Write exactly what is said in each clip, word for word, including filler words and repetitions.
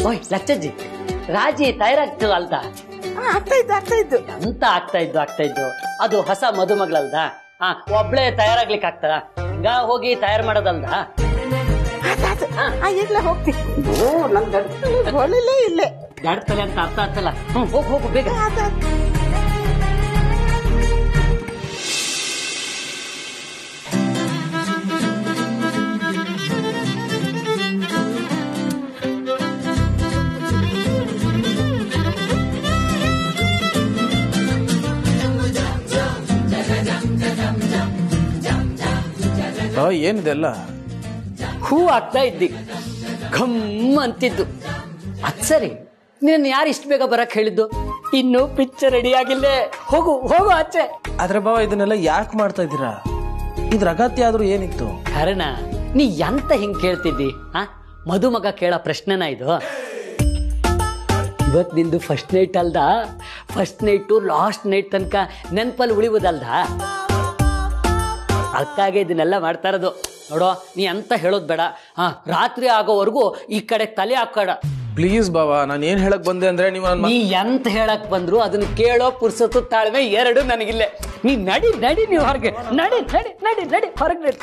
ಓಯ್ ಲಚ್ಚಜ್ಜಿ, ರಾಜಿ ತಯಾರಾಗ್ತದ ಅಲ್ದ? ಆಗ್ತಾ ಇದ್ದು ಆಗ್ತಾ ಇದ್ದು ಎಂತ ಆಗ್ತಾ ಇದ್ದು ಆಗ್ತಾ ಇದ್ದು ಅದು ಹೊಸ ಮದುಮಗಳಲ್ದ? ಹಾ, ಒಬ್ಳೆ ತಯಾರಾಗ್ಲಿಕ್ಕೆ ಆಗ್ತದ? ಹಿಂಗ ಹೋಗಿ ತಯಾರು ಮಾಡೋದಲ್ದ? ಎಲ್ಲ ಹೋಗ್ತೀನಿ. ಇಲ್ಲೇ ಗಾಡ್ತಲೆ ಅಂತ ಅರ್ಥ ಆಗ್ತಲ್ಲ. ಹ್ಮ್, ಹೋಗು ಹೋಗು ಬೇಗ. ಏನಿದೆಲ್ಲ? ಹೂ ಆಗ್ತಾ ಇದ್ದಿ, ಘಮ್ ಅಂತಿದ್ದು. ಅದ್ ಸರಿ, ನಿನ್ನ ಯಾರು ಇಷ್ಟು ಬೇಗ ಬರಕ್ ಹೇಳಿದ್ದು? ಇನ್ನು ಪಿಕ್ಚರ್ ರೆಡಿ ಆಗಿಲ್ಲೇ. ಹೋಗು ಹೋಗು ಆಚೆ. ಆದ್ರೆ ಬಾವ, ಇದನ್ನೆಲ್ಲ ಯಾಕೆ ಮಾಡ್ತಾ ಇದ್ದೀರಾ? ಇದ್ರ ಅಗತ್ಯ ಆದ್ರೂ ಏನಿತ್ತು? ಕಾರಣ ನೀ ಎಂತ ಹಿಂಗ್ ಕೇಳ್ತಿದ್ದಿ? ಆ ಮದುಮಗ ಕೇಳೋ ಪ್ರಶ್ನೆನ ಇದು? ಇವತ್ ನಿಂದು ಫಸ್ಟ್ ನೈಟ್ ಅಲ್ದ? ಫಸ್ಟ್ ನೈಟು ಲಾಸ್ಟ್ ನೈಟ್ ತನಕ ನೆನ್ಪಲ್ಲಿ ಉಳಿಬೋದಲ್ದ? ಅದಕ್ಕಾಗೆ ಇದನ್ನೆಲ್ಲ ಮಾಡ್ತಾ ಇರೋದು. ನೋಡೋ, ನೀ ಅಂತ ಹೇಳೋದ್ ಬೇಡ. ಹಾ, ರಾತ್ರಿ ಆಗೋವರೆಗೂ ಈ ಕಡೆ ತಲೆ ಹಾಕೋಣ. ಪ್ಲೀಸ್ ಬಾವಾ, ನಾನು ಏನ್ ಹೇಳಕ್ ಬಂದೆ ಅಂದ್ರೆ ನೀವು ನೀ ಎಂತ ಹೇಳಕ್ ಬಂದ್ರು ಅದನ್ನ ಕೇಳೋ ಪುರ್ಸೊತ್ತು ತಾಳ್ಮೆ ಎರಡು ನನಗಿಲ್ಲೇ. ನೀ ನಡಿ ನಡಿ, ನೀವು ಹೊರಗೆ ನಡಿ ನಡಿ ನಡಿ ನಡಿ ಹೊರಗೆ ನಡಿ.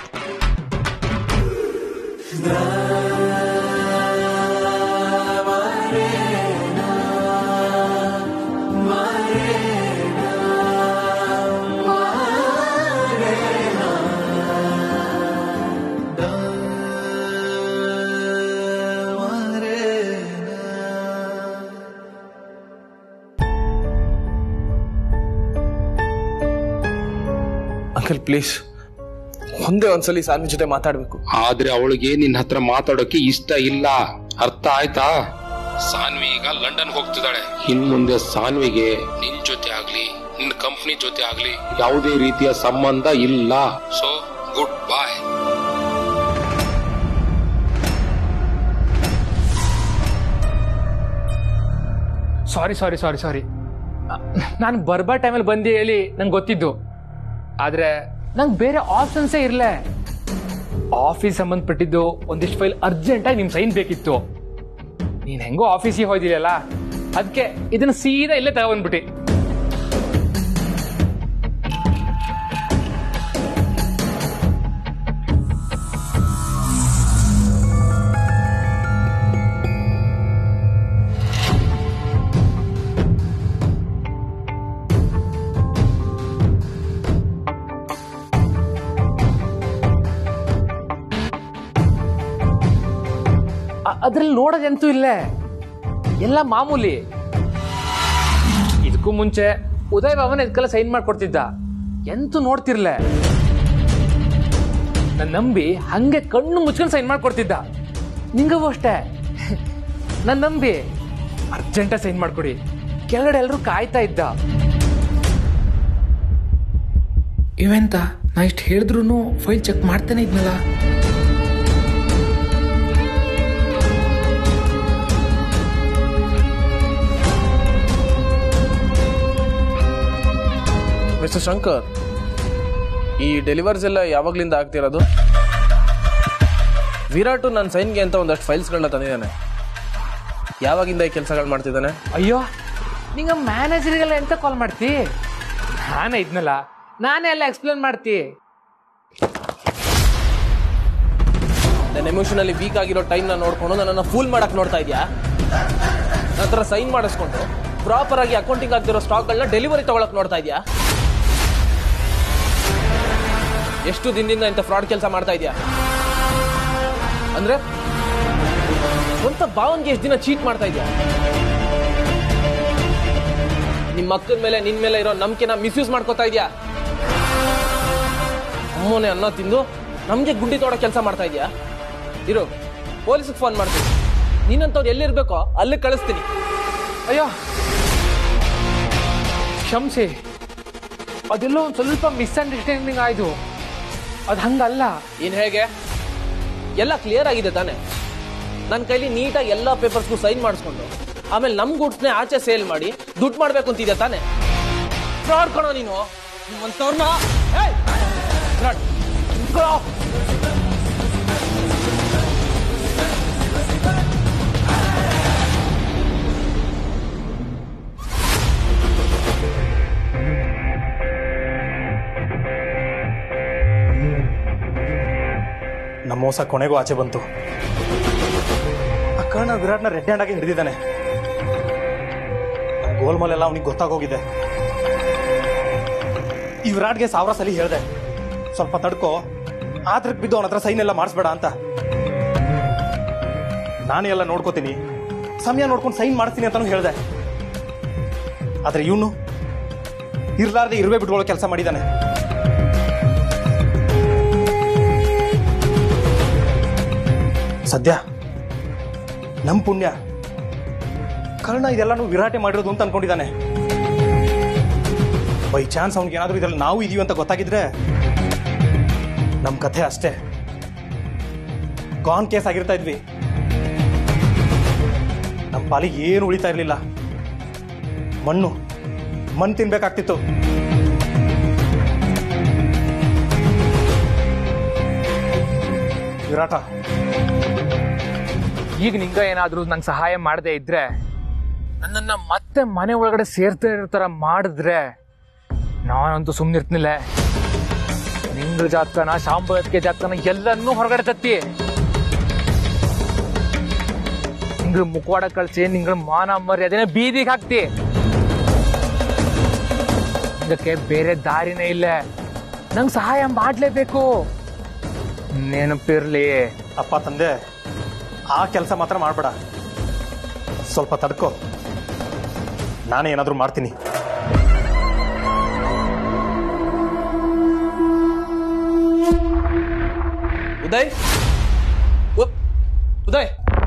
ಅಂಕಲ್ ಪ್ಲೀಸ್, ಒಂದೇ ಒಂದ್ಸಲಿ ಸಾನ್ವಿ ಜೊತೆ ಮಾತಾಡ್ಬೇಕು. ಆದ್ರೆ ಅವಳಿಗೆ ನಿನ್ನ ಹತ್ರ ಮಾತಾಡೋಕೆ ಇಷ್ಟ ಇಲ್ಲ, ಅರ್ಥ ಆಯ್ತಾ? ಸಾನ್ವಿ ಈಗ ಲಂಡನ್ ಹೋಗ್ತಿದ್ದಾಳೆ. ಇನ್ ಮುಂದೆ ಸಾನ್ವಿಗೆ ನಿನ್ ಜೊತೆ ಆಗ್ಲಿ ನಿನ್ ಕಂಪ್ನಿ ಜೊತೆ ಆಗ್ಲಿ ಯಾವುದೇ ರೀತಿಯ ಸಂಬಂಧ ಇಲ್ಲ. ಸೊ ಗುಡ್ ಬಾಯ್. ಸಾರಿ ಸಾರಿ ಸಾರಿ ಸಾರಿ ನಾನು ಬರ್ಬಾ ಟೈಮಲ್ಲಿ ಬಂದು ಹೇಳಿ ನಂಗೆ ಗೊತ್ತಿದ್ದು. ಆದ್ರೆ ನಂಗೆ ಬೇರೆ ಆಪ್ಷನ್ಸೇ ಇರಲ್ಲ. ಆಫೀಸ್ ಸಂಬಂಧಪಟ್ಟಿದ್ದು ಒಂದಿಷ್ಟು ಫೈಲ್ ಅರ್ಜೆಂಟಾಗಿ ನಿಮ್ ಸೈನ್ ಬೇಕಿತ್ತು. ನೀನ್ ಹೆಂಗೋ ಆಫೀಸಿಗೆ ಹೋಯ್ದಿಲ್ಲ, ಅದಕ್ಕೆ ಇದನ್ನ ಸೀದಾ ಇಲ್ಲೇ ತಗೊಂಡ್ಬಿಟ್ಟಿ. ಅದ್ರಲ್ಲಿ ನೋಡೋದಂತೂ ಇಲ್ಲ, ಎಲ್ಲ ಮಾಮೂಲಿ. ಇದಕ್ಕೂ ಮುಂಚೆ ಉದಯ್ ಬಾಬನ ಇದಕ್ಕೆಲ್ಲ ಸೈನ್ ಮಾಡ್ಕೊಡ್ತಿದ್ದ, ಎಂತೂ ನೋಡ್ತಿರ್ಲೆ. ನನ್ನ ನಂಬಿ ಹಂಗೆ ಕಣ್ಣು ಮುಚ್ಕೊಂಡು ಸೈನ್ ಮಾಡ್ಕೊಡ್ತಿದ್ದ. ನಿಂಗೂ ಅಷ್ಟೇ, ನನ್ನ ನಂಬಿ ಅರ್ಜೆಂಟಾಗಿ ಸೈನ್ ಮಾಡ್ಕೊಡಿ, ಕೆಳಗಡೆ ಎಲ್ಲರೂ ಕಾಯ್ತಾ ಇದ್ದ. ಇವೆಂತ ನಾ ಇಷ್ಟು ಹೇಳಿದ್ರು ಫೈಲ್ ಚೆಕ್ ಮಾಡ್ತಾನೆ ಇದ್ನಲ್ಲ. ಮಿಸ್ಟರ್ ಶಂಕರ್, ಈ ಡೆಲಿವರ್ಸ್ ಎಲ್ಲ ಯಾವಾಗ್ಲಿಂದ ಆಗ್ತಿರೋದು? ವಿರಾಟು ನನ್ನ ಸೈನ್ಗೆ ಅಂತ ಒಂದಷ್ಟು ಫೈಲ್ಸ್ಗಳನ್ನ ತಂದಿದ್ದಾನೆ. ಯಾವಾಗಿಂದ ಈ ಕೆಲಸಗಳು ಮಾಡ್ತಿದ್ದಾನೆ? ಅಯ್ಯೋ, ನಿಂಗ ಮ್ಯಾನೇಜರ್ಗೆಲ್ಲ ಎಂತ ಕಾಲ್ ಮಾಡ್ತಿ? ನಾನೇ ಇದ್ನಲ್ಲ, ನಾನೇ ಎಲ್ಲ ಎಕ್ಸ್ಪ್ಲೇನ್ ಮಾಡ್ತಿ. ನನ್ನ ಎಮೋಷನಲ್ಲಿ ವೀಕ್ ಆಗಿರೋ ಟೈಮ್ನ ನೋಡ್ಕೊಂಡು ನನ್ನನ್ನು ಫೂಲ್ ಮಾಡಕ್ ನೋಡ್ತಾ ಇದೆಯಾ? ನನ್ನ ಹತ್ರ ಸೈನ್ ಮಾಡಿಸ್ಕೊಂಡು ಪ್ರಾಪರ್ ಆಗಿ ಅಕೌಂಟಿಂಗ್ ಆಗ್ತಿರೋ ಸ್ಟಾಕ್ಗಳನ್ನ ಡೆಲಿವರಿ ತಗೊಳಕ್ ನೋಡ್ತಾ ಇದೆಯಾ? ಎಷ್ಟು ದಿನದಿಂದ ಇಂಥ ಫ್ರಾಡ್ ಕೆಲಸ ಮಾಡ್ತಾ ಇದೆಯಾ? ಅಂದ್ರೆ ಸ್ವಂತ ಭಾವನ್ಗೆ ಎಷ್ಟು ದಿನ ಚೀಟ್ ಮಾಡ್ತಾ ಇದೆಯಾ? ನಿಮ್ಮ ಮಕ್ಕಳ ಮೇಲೆ ನಿನ್ ಮೇಲೆ ಇರೋ ನಂಬಿಕೆನ ಮಿಸ್ಯೂಸ್ ಮಾಡ್ಕೋತಾ ಇದೆಯಾ? ಅಮ್ಮನೆ ಅನ್ನ ತಿಂದು ನಮ್ಗೆ ಗುಂಡಿ ತೋಡೋ ಕೆಲಸ ಮಾಡ್ತಾ ಇದೆಯಾ? ಇರು, ಪೊಲೀಸ್ಗೆ ಫೋನ್ ಮಾಡ್ತೀನಿ. ನೀನಂತವ್ರು ಎಲ್ಲಿರ್ಬೇಕೋ ಅಲ್ಲಿ ಕಳಿಸ್ತೀನಿ. ಅಯ್ಯೋ ಕ್ಷಮಿಸಿ, ಅದೆಲ್ಲೋ ಒಂದು ಸ್ವಲ್ಪ ಮಿಸ್ಅಂಡರ್ಸ್ಟ್ಯಾಂಡಿಂಗ್ ಆಯ್ತು. ಅದು ಹಂಗಲ್ಲ. ಏನ್ ಹೇಗೆ? ಎಲ್ಲ ಕ್ಲಿಯರ್ ಆಗಿದೆ ತಾನೆ? ನನ್ನ ಕೈಲಿ ನೀಟಾಗಿ ಎಲ್ಲ ಪೇಪರ್ಸ್ಗೂ ಸೈನ್ ಮಾಡಿಸ್ಕೊಂಡು ಆಮೇಲೆ ನಮ್ ಗೂಡ್ಸ್ನೇ ಆಚೆ ಸೇಲ್ ಮಾಡಿ ದುಡ್ಡು ಮಾಡ್ಬೇಕು ಅಂತಿದ್ಯಾ ತಾನೆ? ಫ್ರಾಡ್ ಕಣೋ ನೀನು. ನಿಮ್ಮಂತವ್ರನ್ನ ಮೋಸ ಕೊನೆಗೂ ಆಚೆ ಬಂತು. ಆ ಕರ್ಣ ವಿರಾಟ್ನ ರೆಡ್ ಹ್ಯಾಂಡ್ ಆಗಿ ಹಿಡಿದಿದ್ದಾನೆ. ಗೋಲ್ಮಾಲ್ ಎಲ್ಲ ಅವನಿಗೆ ಗೊತ್ತಾಗೋಗಿದೆ. ಈ ವಿರಾಟ್ಗೆ ಸಾವಿರ ಸಲ ಹೇಳ್ದೆ, ಸ್ವಲ್ಪ ತಡ್ಕೋ, ಆದ್ರಕ್ಕೆ ಬಿದ್ದು ಅವನ ಹತ್ರ ಸೈನ್ ಎಲ್ಲ ಮಾಡಿಸ್ಬೇಡ ಅಂತ. ನಾನೇ ಎಲ್ಲ ನೋಡ್ಕೋತೀನಿ, ಸಮಯ ನೋಡ್ಕೊಂಡು ಸೈನ್ ಮಾಡಿಸ್ತೀನಿ ಅಂತಾನು ಹೇಳ್ದೆ. ಆದ್ರೆ ಇವನು ಇರ್ಲಾರ್ದೆ ಇರುವೆ ಬಿಟ್ಕೊಳ್ಳೋ ಕೆಲಸ ಮಾಡಿದ್ದಾನೆ. ಸದ್ಯ ನಮ್ ಪುಣ್ಯ ಕರ್ಣ ಇದೆಲ್ಲಾನು ವಿರಾಟೆ ಮಾಡಿರೋದು ಅಂತ ಅನ್ಕೊಂಡಿದ್ದಾನೆ. ಬೈ ಚಾನ್ಸ್ ಅವ್ನಿಗೆ ಏನಾದ್ರೂ ಇದ್ರಲ್ಲಿ ನಾವು ಇದೀವಿ ಅಂತ ಗೊತ್ತಾಗಿದ್ರೆ ನಮ್ ಕಥೆ ಅಷ್ಟೇ, ಗಾನ್ ಕೇಸ್ ಆಗಿರ್ತಾ ಇದ್ವಿ. ನಮ್ಮ ಪಾಲಿಗೆ ಏನು ಉಳಿತಾ ಇರ್ಲಿಲ್ಲ. ಮಣ್ಣು ಮಣ್ಣು ತಿನ್ಬೇಕಾಗ್ತಿತ್ತು. ವಿರಾಟ, ಈಗ ನಿಂಗ ಏನಾದ್ರೂ ನಂಗೆ ಸಹಾಯ ಮಾಡದೇ ಇದ್ರೆ, ನನ್ನನ್ನ ಮತ್ತೆ ಮನೆ ಒಳಗಡೆ ಸೇರ್ತಾ ಇರೋ ತರ ಮಾಡಿದ್ರೆ ನಾನಂತೂ ಸುಮ್ಮನಿರ್ತಿನಿಲ್ಲ. ನಿಂಗಳ ಜಾತಕನ, ಶಾಂಭವತಿಗೆ ಜಾತಕನ ಎಲ್ಲನ್ನೂ ಹೊರಗಡೆ ತತ್ತಿ ನಿಂಗಳ ಮುಖವಾಡ ಕಳ್ಸಿ ನಿಂಗಳ ಮಾನ ಮರ್ಯಾದೆನ ಬೀದಿಗೆ ಹಾಕ್ತಿ. ಇದಕ್ಕೆ ಬೇರೆ ದಾರಿನೇ ಇಲ್ಲ. ನಂಗೆ ಸಹಾಯ ಮಾಡ್ಲೇಬೇಕು, ನೆನಪಿರ್ಲಿ. ಅಪ್ಪ ತಂದೆ, ಆ ಕೆಲಸ ಮಾತ್ರ ಮಾಡಬೇಡ. ಸ್ವಲ್ಪ ತಡ್ಕೋ, ನಾನೇ ಏನಾದರೂ ಮಾಡ್ತೀನಿ. ಉದಯ್, ಉದಯ್,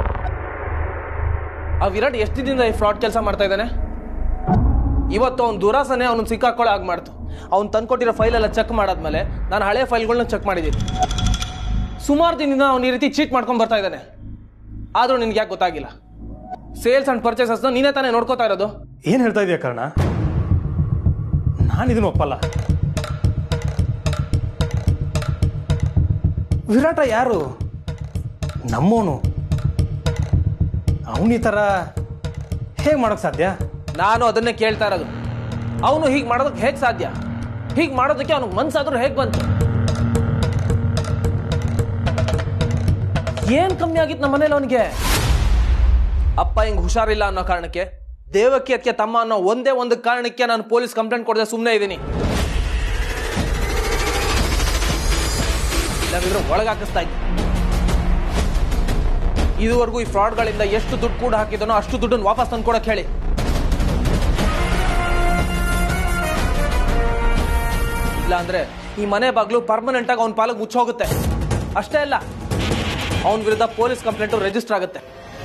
ಆ ವಿರಾಟ್ ಎಷ್ಟು ದಿನದಿಂದ ಈ ಫ್ರಾಡ್ ಕೆಲಸ ಮಾಡ್ತಾ ಇದ್ದಾನೆ? ಇವತ್ತು ಅವ್ನ ದುರಾಸನೆ ಅವನು ಸಿಕ್ಕಾಕೊಳ್ಳೋ ಆಗಿ ಮಾಡ್ತು. ಅವ್ನು ತಂದ್ಕೊಟ್ಟಿರೋ ಫೈಲ್ ಎಲ್ಲ ಚೆಕ್ ಮಾಡಾದ್ಮೇಲೆ ನಾನು ಹಳೆ ಫೈಲ್ಗಳನ್ನ ಚೆಕ್ ಮಾಡಿದ್ದೀನಿ. ಸುಮಾರು ದಿನದಿಂದ ಅವ್ನು ಈ ರೀತಿ ಚೀಟ್ ಮಾಡ್ಕೊಂಡು ಬರ್ತಾ ಇದ್ದಾನೆ. ಆದ್ರೂ ನಿನ್ಗೆ ಯಾಕೆ ಗೊತ್ತಾಗಿಲ್ಲ? ಸೇಲ್ಸ್ ಅಂಡ್ ಪರ್ಚೇಸಸ್ನ ನೀನೇ ತಾನೇ ನೋಡ್ಕೋತಾ ಇರೋದು. ಏನ್ ಹೇಳ್ತಾ ಇದೀಯ ಕರ್ಣ? ನಾನು ಇದನ್ನು ಒಪ್ಪಲ್ಲ. ವಿರಾಟ ಯಾರು? ನಮ್ಮೋನು. ಅವನು ಈ ತರ ಹೇಗೆ ಮಾಡೋಕ್ ಸಾಧ್ಯ? ನಾನು ಅದನ್ನೇ ಕೇಳ್ತಾ ಇರೋದು. ಅವನು ಹೀಗೆ ಮಾಡೋದಕ್ಕೆ ಹೇಗೆ ಸಾಧ್ಯ? ಹೀಗೆ ಮಾಡೋದಕ್ಕೆ ಅವನಿಗೆ ಮನ್ಸಾದ್ರೂ ಹೇಗೆ ಬಂತು? ಏನ್ ಕಮ್ಮಿ ಆಗಿತ್ತು ನಮ್ಮ ಮನೇಲಿ ಅವನಿಗೆ? ಅಪ್ಪ ಹಿಂಗ್ ಹುಷಾರಿಲ್ಲ ಅನ್ನೋ ಕಾರಣಕ್ಕೆ, ದೇವಕಿ ಅದಕ್ಕೆ ತಮ್ಮ ಅನ್ನೋ ಒಂದೇ ಒಂದು ಕಾರಣಕ್ಕೆ ನಾನು ಪೊಲೀಸ್ ಕಂಪ್ಲೇಂಟ್ ಕೊಡದೆ ಸುಮ್ಮನೆ ಇದ್ದೀನಿ. ಇಲ್ಲಾಂದ್ರೆ ಒಳಗಾಕಿಸ್ತಾ ಇದ್ದೆ. ಇದುವರೆಗೂ ಈ ಫ್ರಾಡ್ಗಳಿಂದ ಎಷ್ಟು ದುಡ್ಡು ಕೂಡ ಹಾಕಿದನೋ ಅಷ್ಟು ದುಡ್ಡನ್ನು ವಾಪಸ್ ತಂದು ಕೊಡಕ್ಕೆ ಹೇಳಿ. ಇಲ್ಲ ಅಂದ್ರೆ ಈ ಮನೆ ಬಾಗ್ಲು ಪರ್ಮನೆಂಟ್ ಆಗಿ ಅವನ ಪಾಲಕ್ ಮುಚ್ಚೋಗುತ್ತೆ. ಅಷ್ಟೇ ಅಲ್ಲ, ಅವನ ವಿರುದ್ಧ ಪೊಲೀಸ್ ಕಂಪ್ಲೇಂಟ್ ರಿಜಿಸ್ಟರ್ ಆಗುತ್ತೆ.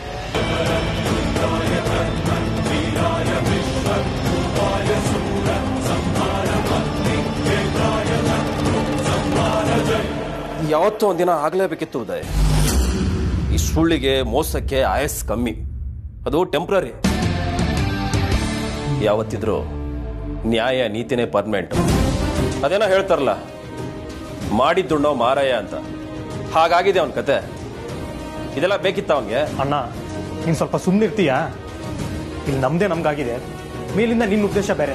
ಯಾವತ್ತೋ ಒಂದಿನ ಆಗ್ಲೇಬೇಕಿತ್ತು ಉದಯ್. ಈ ಸುಳ್ಳಿಗೆ ಮೋಸಕ್ಕೆ ಆಯಸ್ ಕಮ್ಮಿ, ಅದು ಟೆಂಪ್ರರಿ. ಯಾವತ್ತಿದ್ರು ನ್ಯಾಯ ನೀತಿನೇ ಪರ್ಮನೆಂಟ್. ಅದೇನೋ ಹೇಳ್ತಾರಲ್ಲ, ಮಾಡಿದ್ದುಣ್ಣೋ ಮಾರಾಯ ಅಂತ. ಹಾಗಾಗಿದೆ ಅವನ ಕತೆ. ಇದೆಲ್ಲ ಬೇಕಿತ್ತ ಅವನ್ಗೆ? ಅಣ್ಣ, ನೀನ್ ಸ್ವಲ್ಪ ಸುಮ್ಮನಿರ್ತೀಯಾ? ಇಲ್ಲಿ ನಮ್ದೇ ನಮ್ಗಾಗಿದೆ, ಮೇಲಿಂದ ನಿನ್ನ ಉದ್ದೇಶ ಬೇರೆ.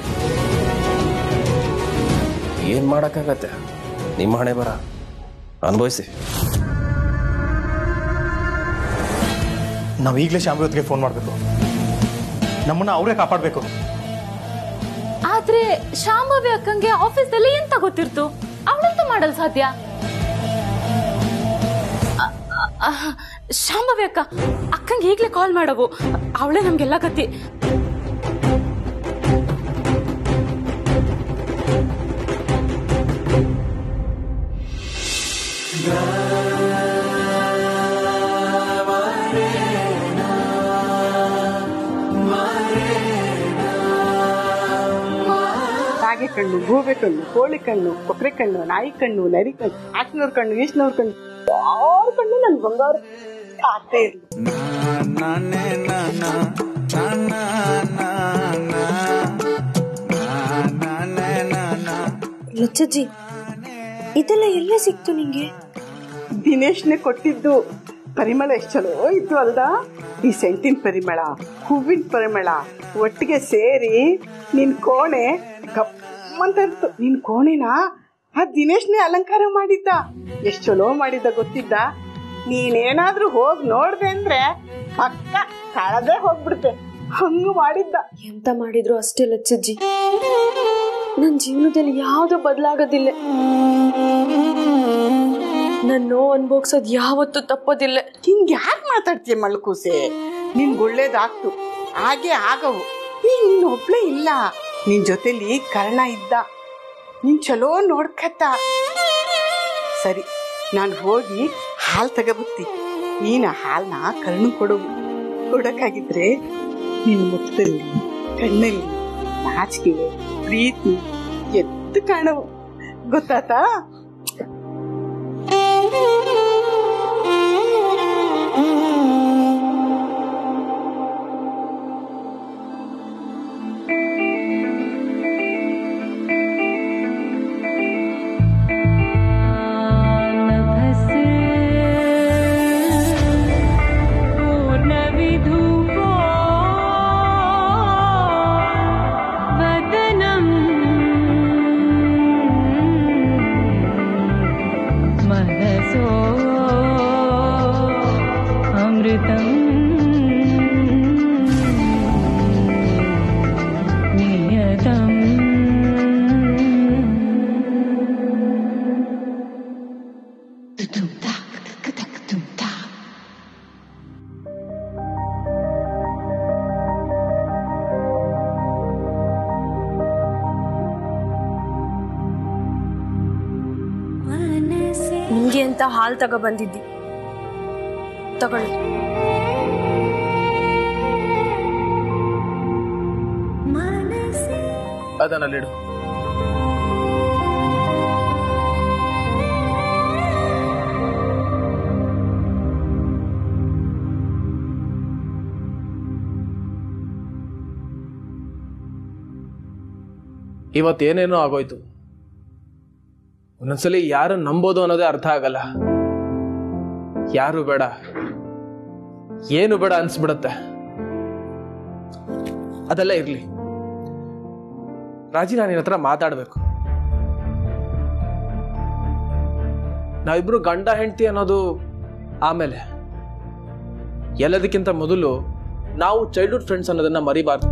ಏನ್ ಮಾಡಕ್ಕಾಗತ್ತೆ? ನಿಮ್ಮ ಹಣೆ ಬರ ಅನುಭವಿಸಿ. ನಾವು ಈಗಲೇ ಶಾಂಭವತಿಗೆ ಫೋನ್ ಮಾಡಬೇಕು. ನಮ್ಮನ್ನ ಅವರೇ ಕಾಪಾಡಬೇಕು. ಆದ್ರೆ ಶಾಂಭವಿ ಅಕ್ಕಂಗೆ ಆಫೀಸಲ್ಲಿ ಎಂತ ಗೊತ್ತಿರ್ತು? ಅವಳಂತೂ ಮಾಡಲ್ ಸಾಧ್ಯ. ಶಾಂಭವಿ ಅಕ್ಕ, ಅಕ್ಕಂಗೆ ಈಗಲೇ ಕಾಲ್ ಮಾಡವು. ಅವಳೇ ನಮ್ಗೆಲ್ಲ ಕತ್ತಿ. ಕಾಗೆ ಕಣ್ಣು, ಗೂಬೆ ಕಣ್ಣು, ಕೋಳಿ ಕಣ್ಣು, ಕೊಕ್ಕರೆ ಕಣ್ಣು, ನಾಯಿ ಕಣ್ಣು, ನರಿ ಕಣ್ಣು, ಆಚನವ್ರ ಕಣ್ಣು, ಈಶ್ನವ್ರ ಕಣ್ಣು, ಯಾರ ಕಣ್ಣು ನನ್ ಬಂಗಾರ ಆಗ್ತಾ ಇರ್ಲಿ. ಲಚ್ಚಜ್ಜಿ, ಇದೆಲ್ಲ ಎಲ್ಲೇ ಸಿಕ್ತು ನಿಂಗೆ? ದಿನೇಶ್ನೇ ಕೊಟ್ಟಿದ್ದು. ಪರಿಮಳ ಎಷ್ಟು ಚಲೋ ಇತ್ತು ಅಲ್ದಾ? ಈ ಸೆಂಟಿನ ಪರಿಮಳ, ಹೂವಿನ ಪರಿಮಳ ಒಟ್ಟಿಗೆ ಸೇರಿ ನಿನ್ ಕೋಣೆ ಗಮ್ಮಂತ ಇರ್ತು. ನಿನ್ ಕೋಣೆನ ಆ ದಿನೇಶ್ನೇ ಅಲಂಕಾರ ಮಾಡಿದ್ದ. ಎಷ್ಟು ಚಲೋ ಮಾಡಿದ್ದ ಗೊತ್ತಿದ್ದ? ನೀನೇನಾದ್ರೂ ಹೋಗಿ ನೋಡ್ದೆ ಅಂದ್ರೆ ಪಕ್ಕ ಕಳದೆ ಹೋಗ್ಬಿಡುತ್ತೆ. ಹಂಗ ಮಾಡಿದ್ದ. ಎಂತ ಮಾಡಿದ್ರು ಅಷ್ಟೇ ಲಚ್ಚಜ್ಜಿ, ನನ್ನ ಜೀವನದಲ್ಲಿ ಯಾವ್ದು ಬದಲಾಗೋದಿಲ್ಲ. ನನ್ನ ನೋವು ಅನ್ಭೋಗ್ಸೋದು ಯಾವತ್ತೂ ತಪ್ಪೋದಿಲ್ಲ. ಹಿಂಗ್ ಯಾಕೆ ಮಾತಾಡ್ತೀಯ ಮಳ್ಕೂಸೆ? ನಿನ್ಗೆ ಒಳ್ಳೇದಾಗ್ತು, ಹಾಗೆ ಆಗವು. ಈಗ ನಿನ್ ಒಬ್ಳೇ ಇಲ್ಲ, ನಿನ್ ಜೊತೆಲಿ ಕರ್ಣ ಇದ್ದ, ನಿನ್ ಚಲೋ ನೋಡ್ಕತ್ತ. ಸರಿ, ನಾನು ಹೋಗಿ ಹಾಲು ತಗೋಬತ್ತಿ. ನೀನ ಹಾಲ್ನ ಕರ್ಣ ಕೊಡು. ಕೊಡಕ್ಕಾಗಿದ್ರೆ ನಿನ್ ಮುಖದಲ್ಲಿ ಕಣ್ಣಲ್ಲಿ ನಾಚಿಕೆ ಪ್ರೀತಿ ಎದ್ದು ಕಾಣವು. ಗೊತ್ತಾತಾ? ನಿಂಗೆ ಅಂತ ಹಾಲು ತಗೋ ಬಂದಿದ್ದಿ, ತಗೊಳ್ಳಿ. ಅದನ್ನಲ್ಲಿಡು. ಇವತ್ತೇನೇನೋ ಆಗೋಯ್ತು. ಒಂದೊಂದ್ಸಲಿ ಯಾರು ನಂಬೋದು ಅನ್ನೋದೇ ಅರ್ಥ ಆಗಲ್ಲ. ಯಾರು ಬೇಡ, ಏನು ಬೇಡ ಅನ್ಸ್ಬಿಡತ್ತೆ. ಅದೆಲ್ಲ ಇರ್ಲಿ ರಾಜಿ, ನಾನು ನಿನ್ನ ಹತ್ರ ಮಾತಾಡ್ಬೇಕು. ನಾವಿಬ್ರು ಗಂಡ ಹೆಂಡತಿ ಅನ್ನೋದು ಆಮೇಲೆ, ಎಲ್ಲದಕ್ಕಿಂತ ಮೊದಲು ನಾವು ಚೈಲ್ಡ್ಹುಡ್ ಫ್ರೆಂಡ್ಸ್ ಅನ್ನೋದನ್ನ ಮರಿಬಾರ್ದು.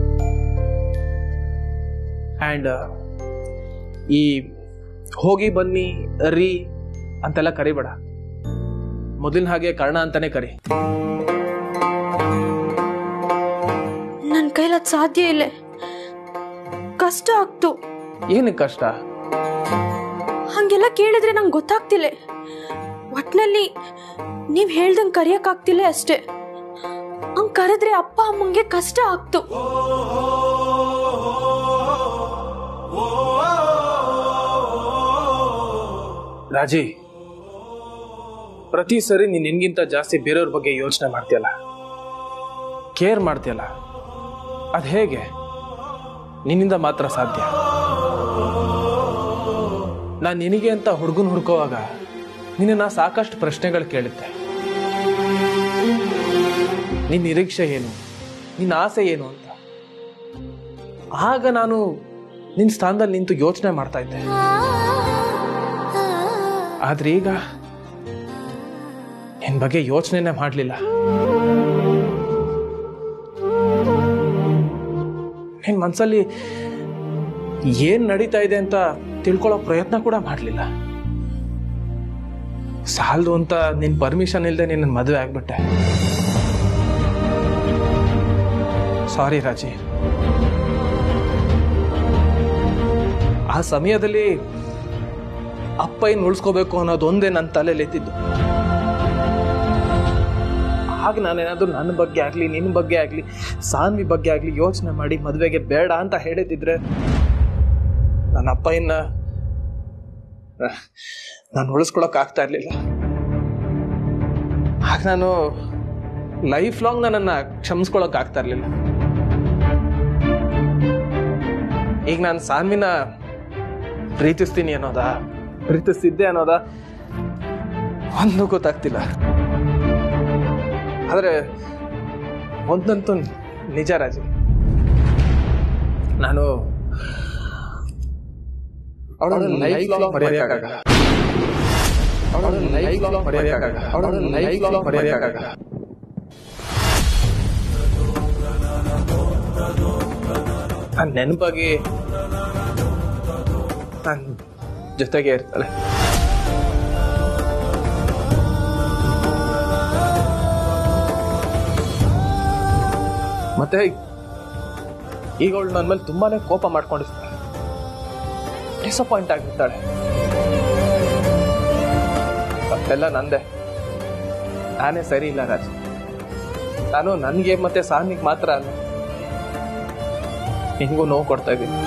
ಆ್ಯಂಡ್ ಈ ಹೋಗಿ ಬನ್ನಿ ರೀ ಅಂತೆಲ್ಲ ಕರಿಬೇಡ. ಮೊದಲಿನ ಹಾಗೆ ಕರ್ಣ ಅಂತಾನೆ ಕರಿ. ನನ್ನ ಕೈಲದ್ ಸಾಧ್ಯ ಇಲ್ಲ, ಕಷ್ಟ ಆಗ್ತು. ಏನಕ್ಕೆ ಕಷ್ಟ? ಹಂಗೆಲ್ಲ ಕೇಳಿದ್ರೆ ನಂಗೆ ಗೊತ್ತಾಗ್ತಿಲ್ಲ. ಒಟ್ನಲ್ಲಿ ನೀವ್ ಹೇಳ್ದಂಗೆ ಕರಿಯಕ್ಕಾಗ್ತಿಲ್ಲ ಅಷ್ಟೇ. ಹಂಗ್ ಕರೆದ್ರೆ ಅಪ್ಪ ಅಮ್ಮಂಗೆ ಕಷ್ಟ ಆಗ್ತು. ರಾಜಿ, ಪ್ರತಿ ಸರಿ ನೀನ್ ನಿನ್ಗಿಂತ ಜಾಸ್ತಿ ಬೇರೆಯವ್ರ ಬಗ್ಗೆ ಯೋಚನೆ ಮಾಡ್ತೀಯಲ್ಲ, ಕೇರ್ ಮಾಡ್ತೀಯಲ್ಲ, ಅದ್ ಹೇಗೆ? ನಿನ್ನಿಂದ ಮಾತ್ರ ಸಾಧ್ಯ. ನಾನು ನಿನಗೆ ಅಂತ ಹುಡುಗನ್ ಹುಡ್ಕೋವಾಗ ನಿನ್ನ ಸಾಕಷ್ಟು ಪ್ರಶ್ನೆಗಳು ಕೇಳುತ್ತೆ. ನಿನ್ನ ನಿರೀಕ್ಷೆ ಏನು, ನಿನ್ನ ಆಸೆ ಏನು ಅಂತ. ಆಗ ನಾನು ನಿನ್ನ ಸ್ಥಾನದಲ್ಲಿ ನಿಂತು ಯೋಚನೆ ಮಾಡ್ತಾ ಇದ್ದೆ. ಆದ್ರೆ ಈಗ ನಿನ್ ಬಗ್ಗೆ ಯೋಚನೆನೇ ಮಾಡಲಿಲ್ಲ. ನಿನ್ ಮನ್ಸಲ್ಲಿ ಏನ್ ನಡೀತಾ ಇದೆ ಅಂತ ತಿಳ್ಕೊಳ್ಳೋ ಪ್ರಯತ್ನ ಕೂಡ ಮಾಡಲಿಲ್ಲ. ಸಾಲದು ಅಂತ ನಿನ್ ಪರ್ಮಿಷನ್ ಇಲ್ಲದೆ ನಿನ್ನ ಮದುವೆ ಆಗ್ಬಿಟ್ಟೆ. ಸಾರಿ ರಾಜಿ. ಆ ಸಮಯದಲ್ಲಿ ಅಪ್ಪ ಏನು ಉಳಿಸ್ಕೋಬೇಕು ಅನ್ನೋದೊಂದೇ ನನ್ನ ತಲೆಯಲ್ಲಿ ಎತ್ತಿದ್ದು. ಆಗ ನಾನೇನಾದ್ರೂ ನನ್ನ ಬಗ್ಗೆ ಆಗ್ಲಿ, ನಿನ್ನ ಬಗ್ಗೆ ಆಗ್ಲಿ, ಸಾನ್ವಿ ಬಗ್ಗೆ ಆಗ್ಲಿ ಯೋಚನೆ ಮಾಡಿ ಮದುವೆಗೆ ಬೇಡ ಅಂತ ಹೇಳಿದ್ರೆ ನನ್ನ ಅಪ್ಪ ಇನ್ನ ನಾನು ಉಳಿಸ್ಕೊಳಕ್ ಆಗ್ತಾ ಇರ್ಲಿಲ್ಲ. ಆಗ ನಾನು ಲೈಫ್ ಲಾಂಗ್ ನನ್ನನ್ನ ಕ್ಷಮಿಸ್ಕೊಳಕ್ ಆಗ್ತಾ ಇರ್ಲಿಲ್ಲ. ಈಗ ನಾನು ಸಾನ್ವಿನ ಪ್ರೀತಿಸ್ತೀನಿ ಅನ್ನೋದ, ಪ್ರೀತಿಸ್ತಿದ್ದೆ ಅನ್ನೋದ ಒಂದು ಗೊತ್ತಾಗ್ತಿಲ್ಲ. ಆದ್ರೆ ಒಂದಂತೂ ನಿಜ ರಾಜಿ, ನಾನು ಅವಳನ್ನ ಲೈಫ್ ಲಾಂಗ್ ಮರೆಯೋಕ್ಕಾಗಲ್ಲ. ನನ್ನ ನೆನಪಾಗಿ ನನ್ನ ಜೊತೆಗೆ ಇರ್ತಾಳೆ. ಮತ್ತೆ ಈಗ ಅವಳು ನನ್ನ ಮೇಲೆ ತುಂಬಾನೇ ಕೋಪ ಮಾಡ್ಕೊಂಡಿರ್ತಾಳೆ, ಡಿಸಪಾಯಿಂಟ್ ಆಗಿರ್ತಾಳೆ. ಅದೆಲ್ಲ ನಂದೆ, ನಾನೇ ಸರಿ ಇಲ್ಲ ರಾಜ್. ನಾನು ನನಗೆ ಮತ್ತೆ ಸಾನ್ವಿಗೆ ಮಾತ್ರ ಅಲ್ಲ, ನಿನ್ಗೂ ನೋವು ಕೊಡ್ತಾ ಇದ್ದೀನಿ.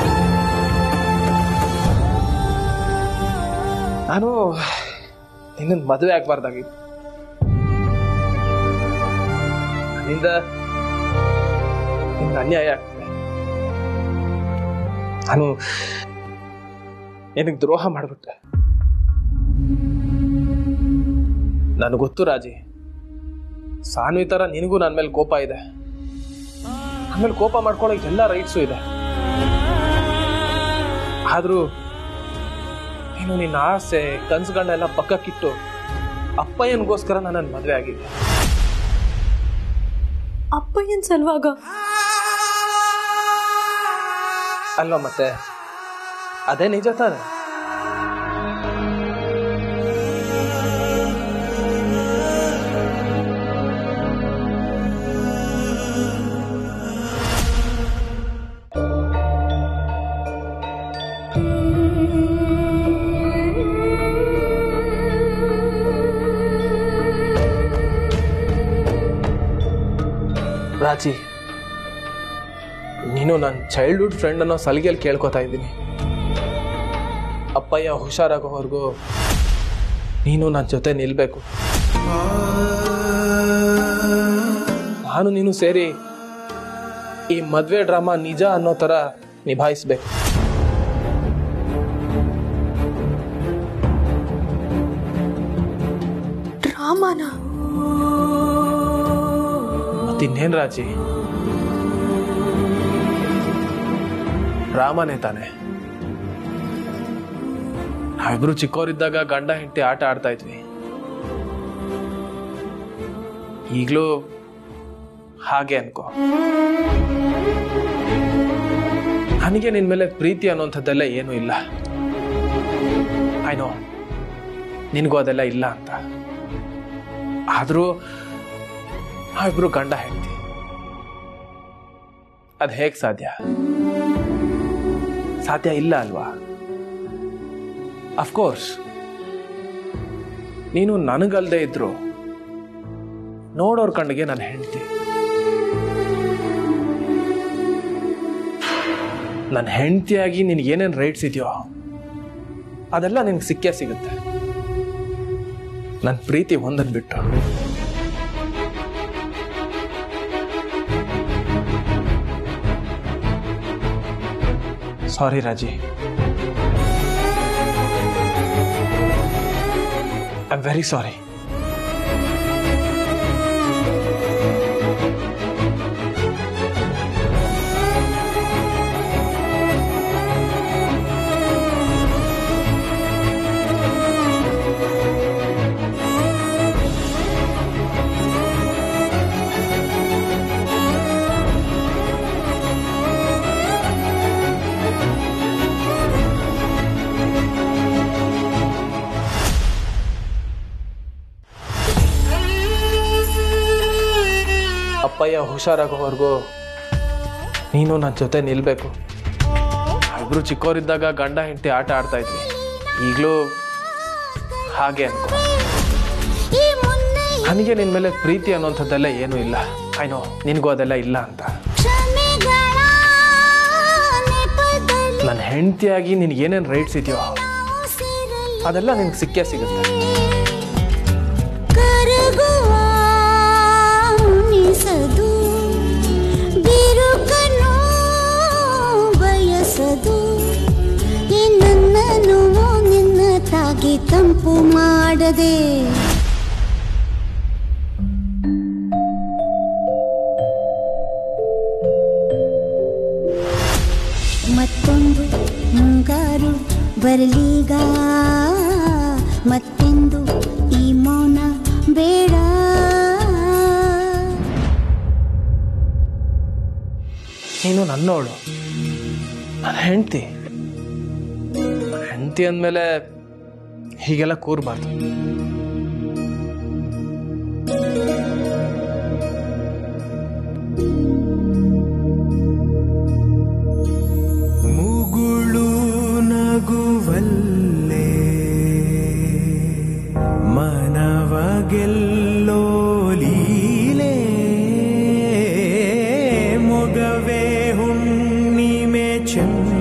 ನಾನು ನಿನ್ನ ಮದುವೆ ಆಗ್ಬಾರ್ದಾಗಿತ್ತು. ನನ್ನಿಂದ ನಿಮ್ಗೆ ಅನ್ಯಾಯ ಆಗ್ತದೆ. ನಾನು ನಿನಗೆ ದ್ರೋಹ ಮಾಡ್ಬಿಟ್ಟೆ. ನನಗೆ ಗೊತ್ತು ರಾಜಿ, ಸಾನ್ವಿ ತರ ನಿನಗೂ ನನ್ನ ಮೇಲೆ ಕೋಪ ಇದೆ. ನನ್ನ ಮೇಲೆ ಕೋಪ ಮಾಡ್ಕೊಳ್ಳೋಕೆ ಎಲ್ಲ ರೈಟ್ಸು ಇದೆ. ಆದ್ರೂ ನೀನು ನಿನ್ನ ಆಸೆ ಕನ್ಸುಗಳನ್ನೆಲ್ಲ ಪಕ್ಕಕ್ಕಿಟ್ಟು ಅಪ್ಪಯ್ಯನಿಗೋಸ್ಕರ ನನ್ನ ಮದುವೆ ಆಗಿದೆ. ಅಪ್ಪಯ್ಯನ್ ಸಲುವಾಗ ಅಲ್ವಾ? ಮತ್ತೆ ಅದೇ ನಿಜ ತಾನೆ. ರಾಜಿ, ನೀನು ನನ್ನ ಚೈಲ್ಡ್ಹುಡ್ ಫ್ರೆಂಡ್ ಅನ್ನೋ ಸಲಿಗೆಯಲ್ಲಿ ಕೇಳ್ಕೊತಾ ಇದ್ದೀನಿ. ಅಪ್ಪಯ್ಯ ಹುಷಾರಾಗೋವರೆಗೂ ನೀನು ನನ್ನ ಜೊತೆ ನಿಲ್ಬೇಕು. ನಾನು ನೀನು ಸೇರಿ ಈ ಮದ್ವೆ ಡ್ರಾಮಾ ನಿಜ ಅನ್ನೋ ತರ ನಿಭಾಯಿಸ್ಬೇಕು. ಡ್ರಾಮಾನ? ಮತ್ತಿನ್ನೇನ್ ರಾಜಿ, ಡ್ರಾಮಾನೇ ತಾನೆ. ನಾವಿಬ್ರು ಚಿಕ್ಕವರಿದ್ದಾಗ ಗಂಡ ಹೆಂಡತಿ ಆಟ ಆಡ್ತಾ ಇದ್ವಿ. ಈಗಲೂ ಹಾಗೆ ಅನ್ಕೋ. ನನಗೆ ನಿನ್ ಮೇಲೆ ಪ್ರೀತಿ ಅನ್ನೋಂಥದ್ದೆಲ್ಲ ಏನೂ ಇಲ್ಲ. ಐ ನೋ ನಿನಗೂ ಅದೆಲ್ಲ ಇಲ್ಲ ಅಂತ. ಆದ್ರೂ ನಾವಿಬ್ರು ಗಂಡ ಹೆಂಡತಿ. ಅದ್ ಹೇಗ್ ಸಾಧ್ಯ? ಸಾಧ್ಯ ಇಲ್ಲ ಅಲ್ವಾ? ಅಫ್ಕೋರ್ಸ್ ನೀನು ನನಗಲ್ದೇ ಇದ್ರು ನೋಡೋರ್ ಕಣ್ಣಿಗೆ ನನ್ನ ಹೆಂಡತಿ. ನನ್ನ ಹೆಂಡತಿಯಾಗಿ ನಿನ್ಗೆ ಏನೇನು ರೈಟ್ಸ್ ಇದೆಯೋ ಅದೆಲ್ಲ ನಿನ್ಗೆ ಸಿಕ್ಕೇ ಸಿಗುತ್ತೆ. ನನ್ನ ಪ್ರೀತಿ ಒಂದನ್ ಬಿಟ್ಟು. ಸಾರಿ ರಾಜಿ, ಐ ಆಮ್ ವೆರಿ ಸಾರಿ. ಅಪ್ಪಯ್ಯ ಹುಷಾರಾಗೋವರೆಗೂ ನೀನು ನನ್ನ ಜೊತೆ ನಿಲ್ಬೇಕು. ಇಬ್ರು ಚಿಕ್ಕವರಿದ್ದಾಗ ಗಂಡ ಹೆಂಡತಿ ಆಟ ಆಡ್ತಾ ಇದ್ವಿ. ಈಗಲೂ ಹಾಗೆ ಅನ್ಕೋ. ನನಗೆ ನಿನ್ ಮೇಲೆ ಪ್ರೀತಿ ಅನ್ನೋಂಥದ್ದೆಲ್ಲ ಏನೂ ಇಲ್ಲ. ಐ ನೋ ನಿನಗೂ ಅದೆಲ್ಲ ಇಲ್ಲ ಅಂತ. ನನ್ನ ಹೆಂಡತಿಯಾಗಿ ನಿನ್ಗೆ ಏನೇನು ರೈಟ್ಸ್ ಇದೆಯೋ ಅದೆಲ್ಲ ನಿನ್ಗೆ ಸಿಕ್ಕೇ ಸಿಗುತ್ತೆ. ಬಿರುಕನು ಬಯಸದು ನನ್ನನ್ನು ನಿನ್ನ ತಾಗಿ ತಂಪು ಮಾಡದೆ. ಮತ್ತೊಂದು ಮುಂಗಾರು ಬರಲೀಗ, ಮತ್ತೆಂದು ಬೇಡ. ನೀನು ನನ್ನೋಳು, ನನ್ನ ಹೆಂಡತಿ. ಹೆಂಡತಿ ಅಂದಮೇಲೆ ಹೀಗೆಲ್ಲ ಕೂರಬಾರ್ದು. ಮುಗುಳು ನಗುವಲ್ಲೇ ಮನವಗೆಲ್ಲೋ ಲೀಲೆ, ಮೊಗವೇ ಹುಣ್ಣಿಮೆ ಚೆನ್ನ